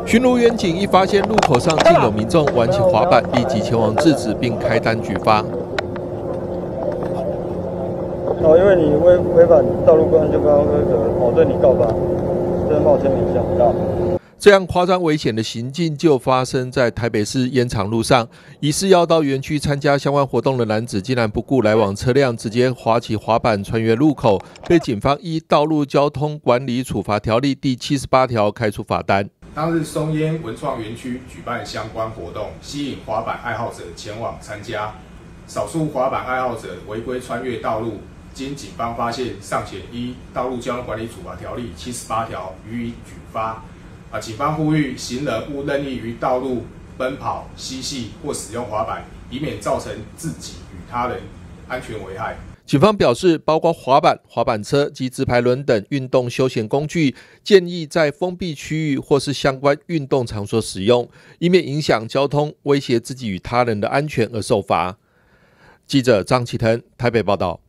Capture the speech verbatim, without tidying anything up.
巡逻员警一发现路口上竟有民众玩起滑板，立即前往制止并开单举发。 哦，因为你违违反道路安全规则，我对你告发，这冒签名相大。 这样夸张危险的行径就发生在台北市烟厂路上，疑似要到园区参加相关活动的男子，竟然不顾来往车辆，直接滑起滑板穿越路口，被警方依《道路交通管理处罚条例》第七十八条开出罚单。 当日松烟文创园区举办相关活动，吸引滑板爱好者前往参加，少数滑板爱好者违规穿越道路，经警方发现，尚且依《道路交通管理处罚条例》七十八条予以举发。啊，警方呼吁行人勿任意于道路奔跑、嬉戏或使用滑板，以免造成自己与他人安全危害。 警方表示，包括滑板、滑板车及直排轮等运动休闲工具，建议在封闭区域或是相关运动场所使用，以免影响交通、威胁自己与他人的安全而受罚。记者张启腾台北报道。